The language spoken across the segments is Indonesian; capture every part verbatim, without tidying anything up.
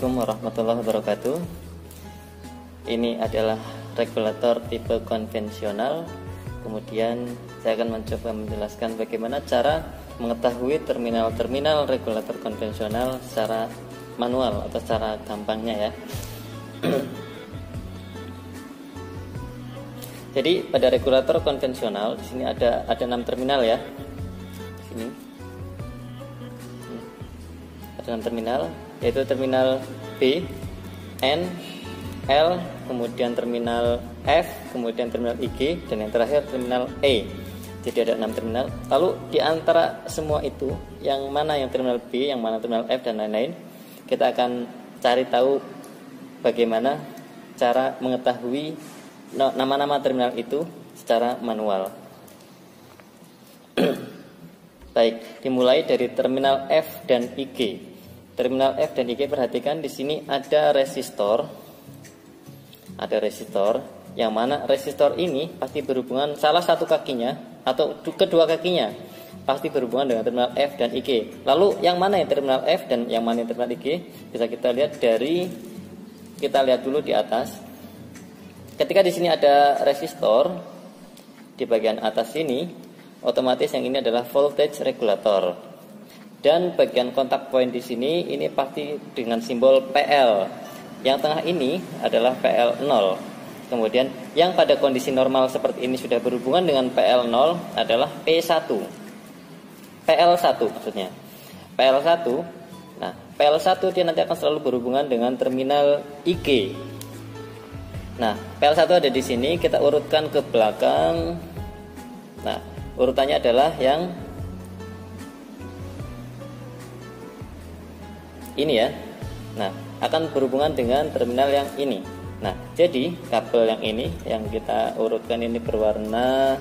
Assalamualaikum warahmatullahi wabarakatuh. Ini adalah regulator tipe konvensional. Kemudian saya akan mencoba menjelaskan bagaimana cara mengetahui terminal-terminal regulator konvensional secara manual atau secara gampangnya ya. Jadi pada regulator konvensional di sini ada ada enam terminal ya. Sini ada enam terminal, yaitu terminal B, N, L, kemudian terminal F, kemudian terminal I G, dan yang terakhir terminal E. Jadi ada enam terminal. Lalu di antara semua itu, yang mana yang terminal B, yang mana terminal F, dan lain-lain, kita akan cari tahu bagaimana cara mengetahui nama-nama terminal itu secara manual. Baik, dimulai dari terminal F dan I G. Terminal F dan I G, perhatikan di sini ada resistor. Ada resistor, yang mana resistor ini pasti berhubungan salah satu kakinya atau kedua kakinya pasti berhubungan dengan terminal F dan I G. Lalu yang mana yang terminal F dan yang mana yang terminal I G? Bisa kita lihat dari kita lihat dulu di atas. Ketika di sini ada resistor di bagian atas sini, otomatis yang ini adalah voltage regulator. Dan bagian kontak point di sini ini pasti dengan simbol P L. Yang tengah ini adalah P L nol. Kemudian yang pada kondisi normal seperti ini sudah berhubungan dengan P L nol adalah P satu. P L satu maksudnya. P L satu. Nah, P L satu dia nanti akan selalu berhubungan dengan terminal I G. Nah, P L satu ada di sini, kita urutkan ke belakang. Nah, urutannya adalah yang ini ya. Nah, akan berhubungan dengan terminal yang ini. Nah, jadi kabel yang ini yang kita urutkan ini berwarna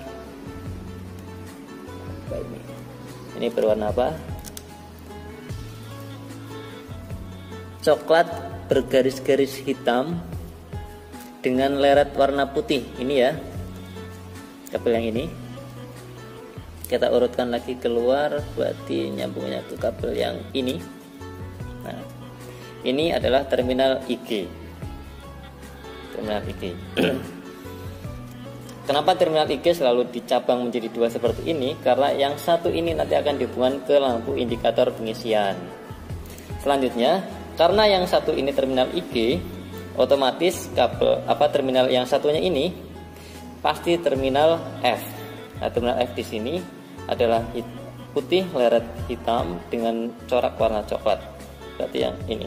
apa ini? Ini berwarna apa? Coklat bergaris-garis hitam dengan leret warna putih. Ini ya. Kabel yang ini. Kita urutkan lagi keluar, berarti nyambungnya ke kabel yang ini. Nah, ini adalah terminal I G. Terminal I G. Kenapa terminal I G selalu dicabang menjadi dua seperti ini? Karena yang satu ini nanti akan dihubungkan ke lampu indikator pengisian. Selanjutnya, karena yang satu ini terminal I G, otomatis kabel apa terminal yang satunya ini pasti terminal F. Nah, terminal F di sini adalah putih leret hitam dengan corak warna coklat. Berarti yang ini.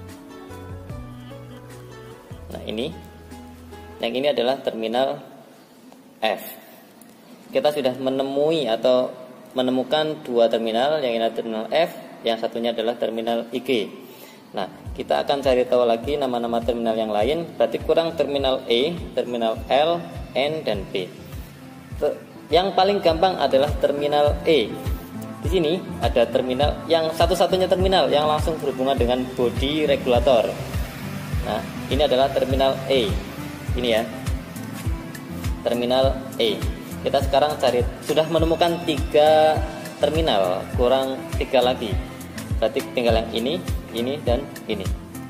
Nah, ini. Yang ini adalah terminal F. Kita sudah menemui atau menemukan dua terminal, yang ini adalah terminal F, yang satunya adalah terminal I G. Nah, kita akan cari tahu lagi nama-nama terminal yang lain. Berarti kurang terminal E, terminal L, N, dan P. Yang paling gampang adalah terminal E. Di sini ada terminal yang satu-satunya terminal yang langsung berhubungan dengan bodi regulator. Nah, ini adalah terminal E. Ini ya. Terminal E. Kita sekarang cari, sudah menemukan tiga terminal, kurang tiga lagi. Berarti tinggal yang ini, ini, dan ini.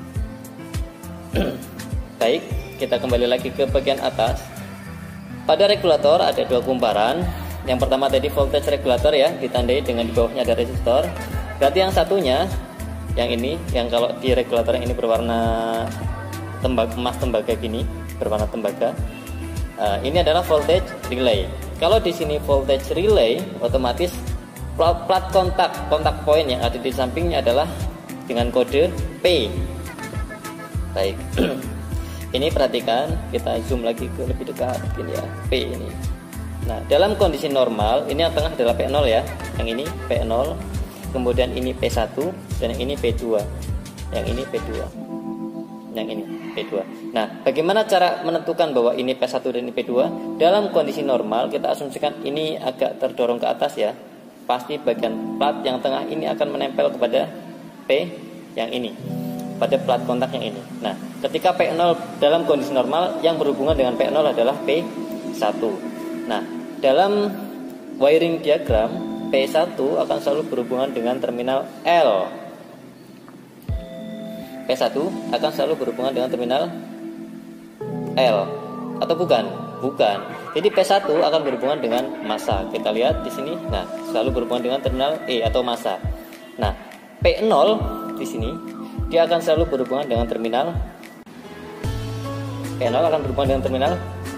Baik, kita kembali lagi ke bagian atas. Pada regulator ada dua kumparan. Yang pertama tadi voltage regulator ya, ditandai dengan di bawahnya ada resistor. Berarti yang satunya, yang ini, yang kalau di regulator yang ini berwarna tembaga, emas tembaga gini, berwarna tembaga. Uh, ini adalah voltage relay. Kalau di sini voltage relay, otomatis plat, plat kontak, kontak point yang ada di sampingnya adalah dengan kode P. Baik. Ini perhatikan, kita zoom lagi ke lebih dekat, ini ya, P ini. Nah, dalam kondisi normal, ini yang tengah adalah P nol ya. Yang ini P nol, kemudian ini P satu, dan yang ini P dua. Yang ini P dua. Yang ini P dua. Nah, bagaimana cara menentukan bahwa ini P satu dan ini P dua? Dalam kondisi normal, kita asumsikan ini agak terdorong ke atas ya. Pasti bagian plat yang tengah ini akan menempel kepada P yang ini, pada plat kontak yang ini. Nah, ketika P nol dalam kondisi normal, yang berhubungan dengan P nol adalah P satu. Nah, dalam wiring diagram P satu akan selalu berhubungan dengan terminal L. P P satu akan selalu berhubungan dengan terminal L, atau bukan? Bukan. Jadi P satu akan berhubungan dengan massa. Kita lihat di sini. Nah, selalu berhubungan dengan terminal E atau massa. Nah, P nol di sini dia akan selalu berhubungan dengan terminal P nol akan berhubungan dengan terminal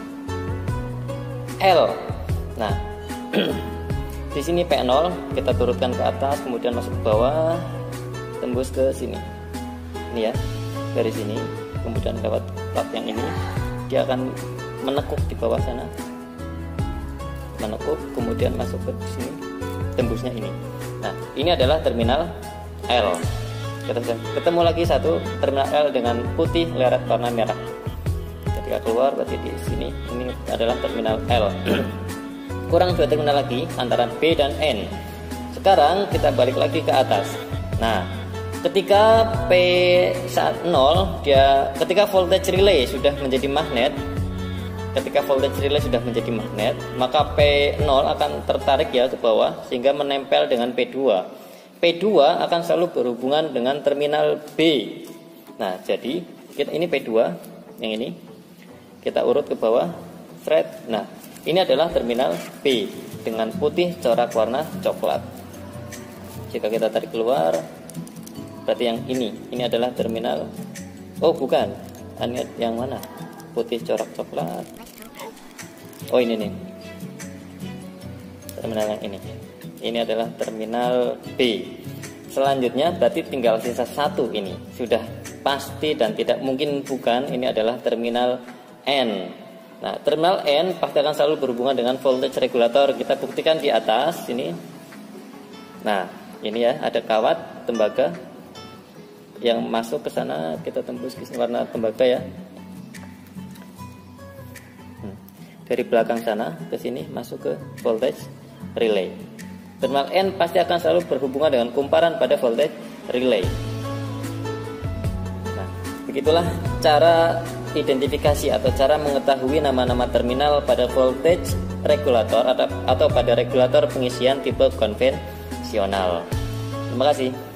L. Nah, di sini P nol kita turutkan ke atas, kemudian masuk ke bawah, tembus ke sini. Ini ya, dari sini, kemudian lewat plat yang ini, dia akan menekuk di bawah sana, menekuk, kemudian masuk ke sini, tembusnya ini. Nah, ini adalah terminal L. Kita ketemu lagi satu terminal L dengan putih leret warna merah. Ketika keluar berarti di sini, ini adalah terminal L. Kurang dua terminal lagi antara B dan N. Sekarang kita balik lagi ke atas. Nah, ketika P nol dia ketika voltage relay sudah menjadi magnet, ketika voltage relay sudah menjadi magnet, maka P nol akan tertarik ya ke bawah sehingga menempel dengan P dua. P dua akan selalu berhubungan dengan terminal B. Nah, jadi kita ini P dua, yang ini kita urut ke bawah, thread. Nah, ini adalah terminal B dengan putih corak warna coklat. Jika kita tarik keluar, berarti yang ini, ini adalah terminal. Oh bukan, ini yang mana? Putih corak coklat. Oh ini nih, terminal yang ini. Ini adalah terminal B. Selanjutnya berarti tinggal sisa satu ini. Sudah pasti dan tidak mungkin bukan, ini adalah terminal N. Nah, terminal N pasti akan selalu berhubungan dengan voltage regulator. Kita buktikan di atas sini. Nah, ini ya, ada kawat tembaga yang masuk ke sana, kita tembus ke warna tembaga ya. Hmm. Dari belakang sana ke sini masuk ke voltage relay. Terminal N pasti akan selalu berhubungan dengan kumparan pada voltage relay. Nah, begitulah cara identifikasi atau cara mengetahui nama-nama terminal pada voltage regulator atau, atau pada regulator pengisian tipe konvensional. Terima kasih.